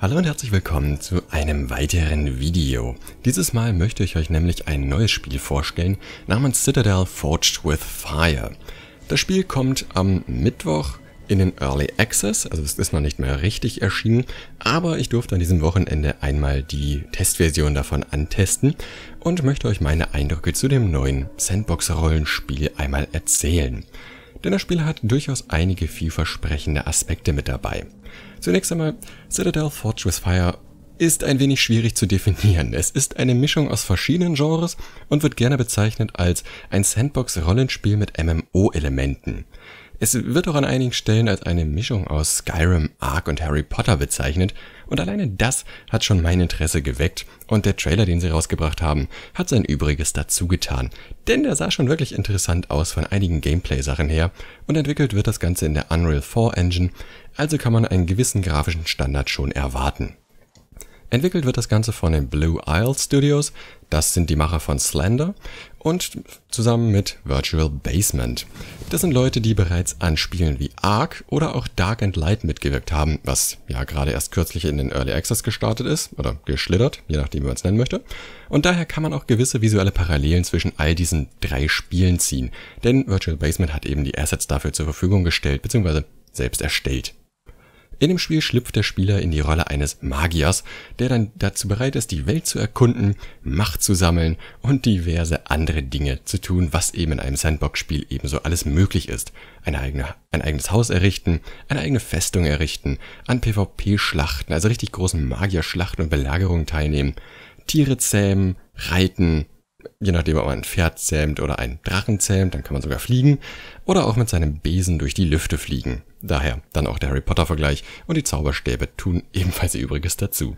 Hallo und herzlich willkommen zu einem weiteren Video. Dieses Mal möchte ich euch nämlich ein neues Spiel vorstellen, namens Citadel Forged with Fire. Das Spiel kommt am Mittwoch in den Early Access, also es ist noch nicht mehr richtig erschienen, aber ich durfte an diesem Wochenende einmal die Testversion davon antesten und möchte euch meine Eindrücke zu dem neuen Sandbox-Rollenspiel einmal erzählen. Denn das Spiel hat durchaus einige vielversprechende Aspekte mit dabei. Zunächst einmal, Citadel Forged with Fire ist ein wenig schwierig zu definieren. Es ist eine Mischung aus verschiedenen Genres und wird gerne bezeichnet als ein Sandbox-Rollenspiel mit MMO-Elementen. Es wird auch an einigen Stellen als eine Mischung aus Skyrim, Ark und Harry Potter bezeichnet und alleine das hat schon mein Interesse geweckt und der Trailer, den sie rausgebracht haben, hat sein Übriges dazu getan. Denn der sah schon wirklich interessant aus von einigen Gameplay-Sachen her und entwickelt wird das Ganze in der Unreal 4 Engine, also kann man einen gewissen grafischen Standard schon erwarten. Entwickelt wird das Ganze von den Blue Isle Studios, das sind die Macher von Slender und zusammen mit Virtual Basement. Das sind Leute, die bereits an Spielen wie Ark oder auch Dark and Light mitgewirkt haben, was ja gerade erst kürzlich in den Early Access gestartet ist oder geschlittert, je nachdem wie man es nennen möchte. Und daher kann man auch gewisse visuelle Parallelen zwischen all diesen drei Spielen ziehen, denn Virtual Basement hat eben die Assets dafür zur Verfügung gestellt bzw. selbst erstellt. In dem Spiel schlüpft der Spieler in die Rolle eines Magiers, der dann dazu bereit ist, die Welt zu erkunden, Macht zu sammeln und diverse andere Dinge zu tun, was eben in einem Sandbox-Spiel ebenso alles möglich ist. Ein eigenes Haus errichten, eine eigene Festung errichten, an PvP-Schlachten, also richtig großen Magierschlachten und Belagerungen teilnehmen, Tiere zähmen, reiten, je nachdem, ob man ein Pferd zähmt oder einen Drachen zähmt, dann kann man sogar fliegen oder auch mit seinem Besen durch die Lüfte fliegen. Daher dann auch der Harry Potter-Vergleich und die Zauberstäbe tun ebenfalls ihr Übriges dazu.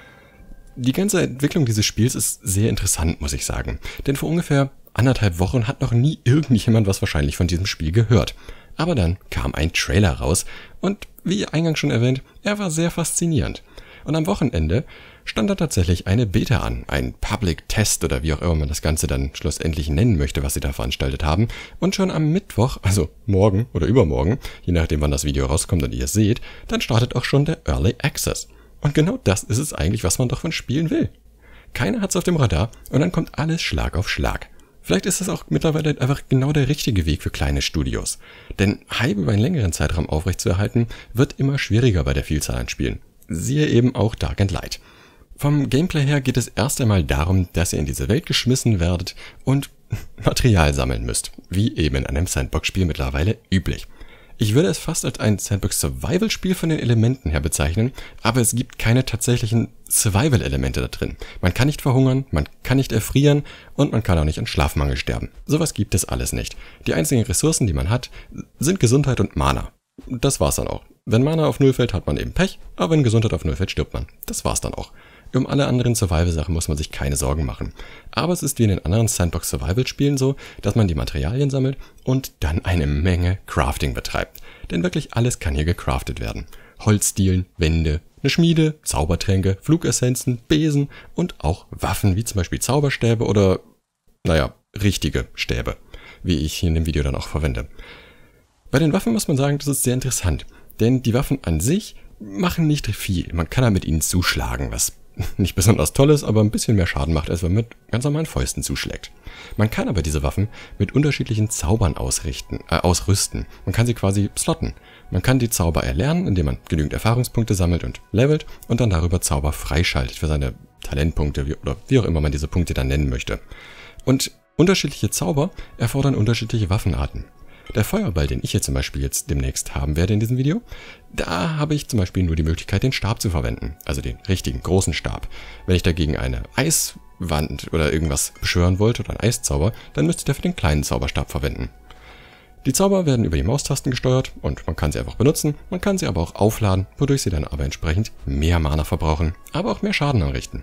Die ganze Entwicklung dieses Spiels ist sehr interessant, muss ich sagen, denn vor ungefähr 1,5 Wochen hat noch nie irgendjemand was wahrscheinlich von diesem Spiel gehört. Aber dann kam ein Trailer raus und, wie eingangs schon erwähnt, er war sehr faszinierend. Und am Wochenende stand da tatsächlich eine Beta an, ein Public Test oder wie auch immer man das Ganze dann schlussendlich nennen möchte, was sie da veranstaltet haben. Und schon am Mittwoch, also morgen oder übermorgen, je nachdem wann das Video rauskommt und ihr es seht, dann startet auch schon der Early Access. Und genau das ist es eigentlich, was man doch von Spielen will. Keiner hat's auf dem Radar und dann kommt alles Schlag auf Schlag. Vielleicht ist das auch mittlerweile einfach genau der richtige Weg für kleine Studios. Denn Hype über einen längeren Zeitraum aufrechtzuerhalten, wird immer schwieriger bei der Vielzahl an Spielen. Siehe eben auch Dark and Light. Vom Gameplay her geht es erst einmal darum, dass ihr in diese Welt geschmissen werdet und Material sammeln müsst, wie eben in einem Sandbox-Spiel mittlerweile üblich. Ich würde es fast als ein Sandbox-Survival-Spiel von den Elementen her bezeichnen, aber es gibt keine tatsächlichen Survival-Elemente da drin. Man kann nicht verhungern, man kann nicht erfrieren und man kann auch nicht an Schlafmangel sterben. Sowas gibt es alles nicht. Die einzigen Ressourcen, die man hat, sind Gesundheit und Mana. Das war's dann auch. Wenn Mana auf 0 fällt, hat man eben Pech, aber wenn Gesundheit auf 0 fällt, stirbt man. Das war's dann auch. Um alle anderen Survival-Sachen muss man sich keine Sorgen machen. Aber es ist wie in den anderen Sandbox-Survival-Spielen so, dass man die Materialien sammelt und dann eine Menge Crafting betreibt. Denn wirklich alles kann hier gecraftet werden. Holzdielen, Wände, eine Schmiede, Zaubertränke, Flugessenzen, Besen und auch Waffen, wie zum Beispiel Zauberstäbe oder, richtige Stäbe, wie ich hier in dem Video dann auch verwende. Bei den Waffen muss man sagen, das ist sehr interessant. Denn die Waffen an sich machen nicht viel. Man kann mit ihnen zuschlagen, was nicht besonders toll ist, aber ein bisschen mehr Schaden macht, als wenn man mit ganz normalen Fäusten zuschlägt. Man kann aber diese Waffen mit unterschiedlichen Zaubern ausrüsten. Man kann sie quasi slotten. Man kann die Zauber erlernen, indem man genügend Erfahrungspunkte sammelt und levelt und dann darüber Zauber freischaltet für seine Talentpunkte oder wie auch immer man diese Punkte dann nennen möchte. Und unterschiedliche Zauber erfordern unterschiedliche Waffenarten. Der Feuerball, den ich hier zum Beispiel jetzt demnächst haben werde in diesem Video, da habe ich zum Beispiel nur die Möglichkeit, den Stab zu verwenden. Also den richtigen, großen Stab. Wenn ich dagegen eine Eiswand oder irgendwas beschwören wollte oder einen Eiszauber, dann müsste ich dafür den kleinen Zauberstab verwenden. Die Zauber werden über die Maustasten gesteuert und man kann sie einfach benutzen, man kann sie aber auch aufladen, wodurch sie dann aber entsprechend mehr Mana verbrauchen, aber auch mehr Schaden anrichten.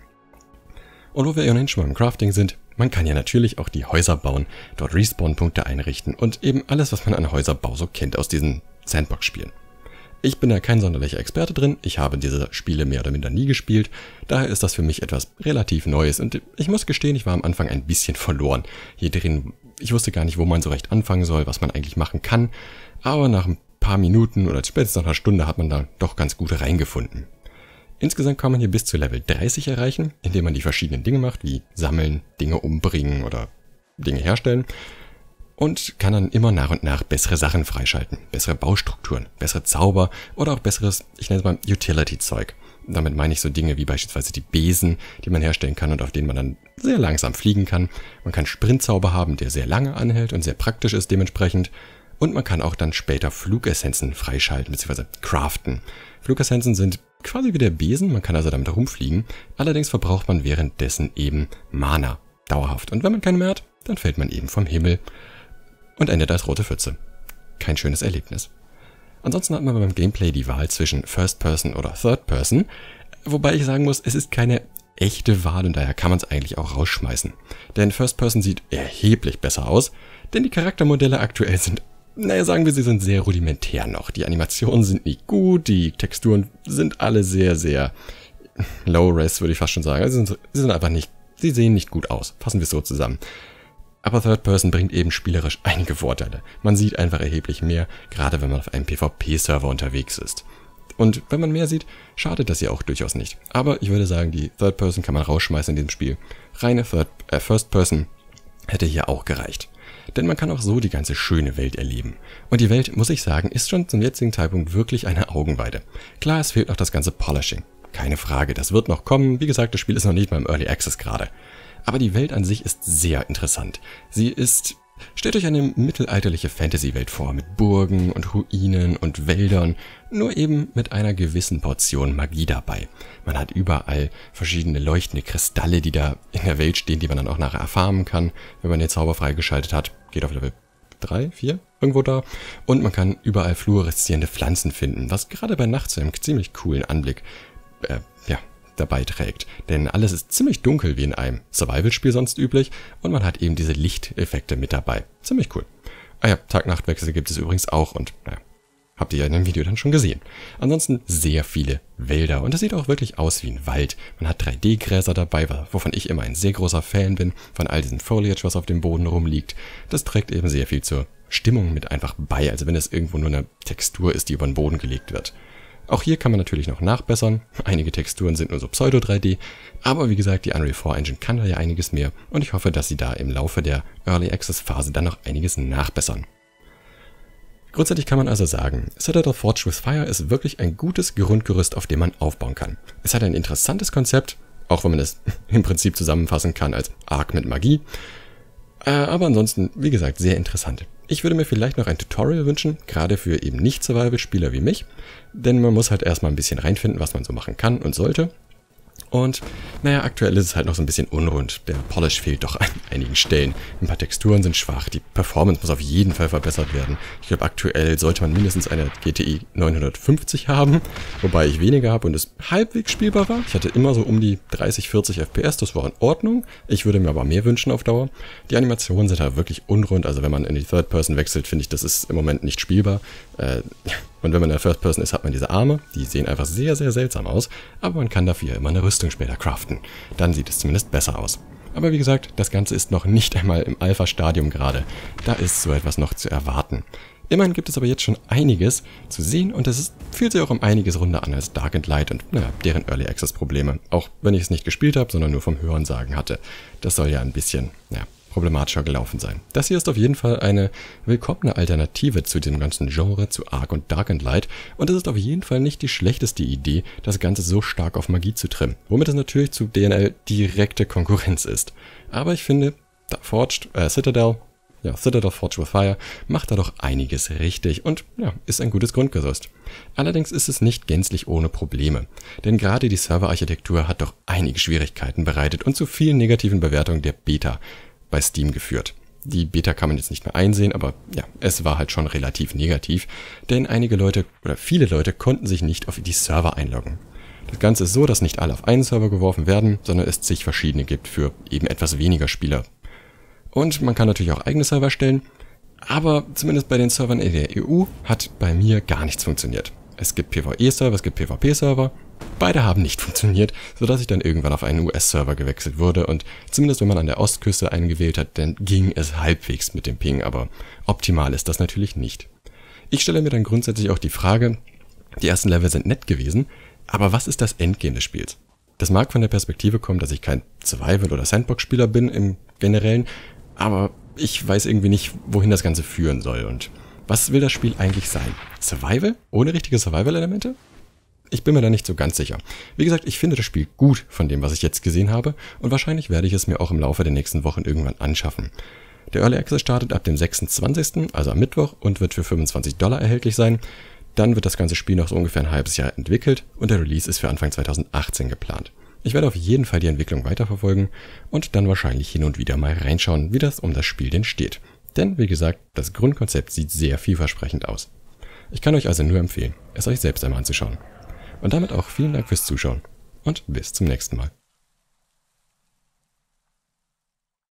Und wo wir ohnehin schon beim Crafting sind, man kann ja natürlich auch die Häuser bauen, dort Respawn-Punkte einrichten und eben alles, was man an Häuserbau so kennt aus diesen Sandbox-Spielen. Ich bin da kein sonderlicher Experte drin, ich habe diese Spiele mehr oder minder nie gespielt, daher ist das für mich etwas relativ Neues und ich muss gestehen, ich war am Anfang ein bisschen verloren. Hier drin, ich wusste gar nicht, wo man so recht anfangen soll, was man eigentlich machen kann, aber nach ein paar Minuten oder spätestens nach einer Stunde hat man da doch ganz gut reingefunden. Insgesamt kann man hier bis zu Level 30 erreichen, indem man die verschiedenen Dinge macht, wie sammeln, Dinge umbringen oder Dinge herstellen. Und kann dann immer nach und nach bessere Sachen freischalten. Bessere Baustrukturen, bessere Zauber oder auch besseres, ich nenne es mal Utility-Zeug. Damit meine ich so Dinge wie beispielsweise die Besen, die man herstellen kann und auf denen man dann sehr langsam fliegen kann. Man kann Sprintzauber haben, der sehr lange anhält und sehr praktisch ist dementsprechend. Und man kann auch dann später Flugessenzen freischalten bzw. craften. Flugessenzen sind quasi wie der Besen, man kann also damit rumfliegen. Allerdings verbraucht man währenddessen eben Mana, dauerhaft. Und wenn man keine mehr hat, dann fällt man eben vom Himmel und endet als rote Pfütze. Kein schönes Erlebnis. Ansonsten hat man beim Gameplay die Wahl zwischen First Person oder Third Person, wobei ich sagen muss, es ist keine echte Wahl und daher kann man es eigentlich auch rausschmeißen. Denn First Person sieht erheblich besser aus, denn die Charaktermodelle aktuell sind, sagen wir, sie sind sehr rudimentär noch. Die Animationen sind nicht gut, die Texturen sind alle sehr, sehr low-res, würde ich fast schon sagen. Also sie sind einfach nicht, sie sehen nicht gut aus. Fassen wir es so zusammen. Aber Third Person bringt eben spielerisch einige Vorteile. Man sieht einfach erheblich mehr, gerade wenn man auf einem PvP-Server unterwegs ist. Und wenn man mehr sieht, schadet das ja auch durchaus nicht. Aber ich würde sagen, die Third Person kann man rausschmeißen in diesem Spiel. Reine First Person hätte hier auch gereicht. Denn man kann auch so die ganze schöne Welt erleben. Und die Welt, muss ich sagen, ist schon zum jetzigen Zeitpunkt wirklich eine Augenweide. Klar, es fehlt noch das ganze Polishing. Keine Frage, das wird noch kommen. Wie gesagt, das Spiel ist noch nicht mal im Early Access gerade. Aber die Welt an sich ist sehr interessant. Stellt euch eine mittelalterliche Fantasy-Welt vor, mit Burgen und Ruinen und Wäldern, nur eben mit einer gewissen Portion Magie dabei. Man hat überall verschiedene leuchtende Kristalle, die da in der Welt stehen, die man dann auch nachher erfarmen kann, wenn man den Zauber freigeschaltet hat. Geht auf Level 3, 4, irgendwo da. Und man kann überall fluoreszierende Pflanzen finden, was gerade bei Nacht zu einem ziemlich coolen Anblick dabei trägt. Denn alles ist ziemlich dunkel wie in einem Survival-Spiel sonst üblich und man hat eben diese Lichteffekte mit dabei. Ziemlich cool. Tag-Nacht-Wechsel gibt es übrigens auch und habt ihr ja in dem Video dann schon gesehen. Ansonsten sehr viele Wälder und das sieht auch wirklich aus wie ein Wald. Man hat 3D-Gräser dabei, wovon ich immer ein sehr großer Fan bin, von all diesem Foliage, was auf dem Boden rumliegt. Das trägt eben sehr viel zur Stimmung mit einfach bei, also wenn es irgendwo nur eine Textur ist, die über den Boden gelegt wird. Auch hier kann man natürlich noch nachbessern. Einige Texturen sind nur so Pseudo-3D, aber wie gesagt, die Unreal 4 Engine kann da ja einiges mehr und ich hoffe, dass sie da im Laufe der Early Access Phase dann noch einiges nachbessern. Grundsätzlich kann man also sagen, Citadel Forged with Fire ist wirklich ein gutes Grundgerüst, auf dem man aufbauen kann. Es hat ein interessantes Konzept, auch wenn man es im Prinzip zusammenfassen kann als Arc mit Magie. Aber ansonsten, wie gesagt, sehr interessant. Ich würde mir vielleicht noch ein Tutorial wünschen, gerade für eben Nicht-Survival-Spieler wie mich, denn man muss halt erstmal ein bisschen reinfinden, was man so machen kann und sollte. Und aktuell ist es halt noch so ein bisschen unrund. Der Polish fehlt doch an einigen Stellen. Ein paar Texturen sind schwach. Die Performance muss auf jeden Fall verbessert werden. Ich glaube, aktuell sollte man mindestens eine GTX 950 haben, wobei ich weniger habe und es halbwegs spielbar war. Ich hatte immer so um die 30, 40 FPS, das war in Ordnung. Ich würde mir aber mehr wünschen auf Dauer. Die Animationen sind halt wirklich unrund, also wenn man in die Third Person wechselt, finde ich, das ist im Moment nicht spielbar. Und wenn man in der First Person ist, hat man diese Arme, die sehen einfach sehr, sehr seltsam aus, aber man kann dafür immer eine Rüstung später craften. Dann sieht es zumindest besser aus. Aber wie gesagt, das Ganze ist noch nicht einmal im Alpha-Stadium gerade. Da ist so etwas noch zu erwarten. Immerhin gibt es aber jetzt schon einiges zu sehen und es fühlt sich auch um einiges runder an als Dark and Light und deren Early Access Probleme. Auch wenn ich es nicht gespielt habe, sondern nur vom Hörensagen hatte. Das soll ja ein bisschen, problematischer gelaufen sein. Das hier ist auf jeden Fall eine willkommene Alternative zu dem ganzen Genre, zu Arc und Dark and Light und es ist auf jeden Fall nicht die schlechteste Idee, das Ganze so stark auf Magie zu trimmen, womit es natürlich zu DNL direkte Konkurrenz ist. Aber ich finde, Citadel Forged with Fire macht da doch einiges richtig und ist ein gutes Grundgerüst. Allerdings ist es nicht gänzlich ohne Probleme, denn gerade die Serverarchitektur hat doch einige Schwierigkeiten bereitet und zu vielen negativen Bewertungen der Beta bei Steam geführt. Die Beta kann man jetzt nicht mehr einsehen, aber es war halt schon relativ negativ, denn viele Leute konnten sich nicht auf die Server einloggen. Das Ganze ist so, dass nicht alle auf einen Server geworfen werden, sondern es zig verschiedene gibt für eben etwas weniger Spieler. Und man kann natürlich auch eigene Server stellen, aber zumindest bei den Servern in der EU hat bei mir gar nichts funktioniert. Es gibt PvE-Server, es gibt PvP-Server. Beide haben nicht funktioniert, sodass ich dann irgendwann auf einen US-Server gewechselt wurde und zumindest wenn man an der Ostküste einen gewählt hat, dann ging es halbwegs mit dem Ping, aber optimal ist das natürlich nicht. Ich stelle mir dann grundsätzlich auch die Frage, die ersten Level sind nett gewesen, Aber was ist das Endgame des Spiels? Das mag von der Perspektive kommen, dass ich kein Survival- oder Sandbox-Spieler bin im Generellen, aber ich weiß irgendwie nicht, wohin das Ganze führen soll. Und was will das Spiel eigentlich sein? Survival? Ohne richtige Survival-Elemente? Ich bin mir da nicht so ganz sicher. Wie gesagt, ich finde das Spiel gut von dem, was ich jetzt gesehen habe, und wahrscheinlich werde ich es mir auch im Laufe der nächsten Wochen irgendwann anschaffen. Der Early Access startet ab dem 26., also am Mittwoch, und wird für $25 erhältlich sein. Dann wird das ganze Spiel noch so ungefähr ein halbes Jahr entwickelt und der Release ist für Anfang 2018 geplant. Ich werde auf jeden Fall die Entwicklung weiterverfolgen und dann wahrscheinlich hin und wieder mal reinschauen, wie das um das Spiel denn steht. Denn, wie gesagt, das Grundkonzept sieht sehr vielversprechend aus. Ich kann euch also nur empfehlen, es euch selbst einmal anzuschauen. Und damit auch vielen Dank fürs Zuschauen und bis zum nächsten Mal.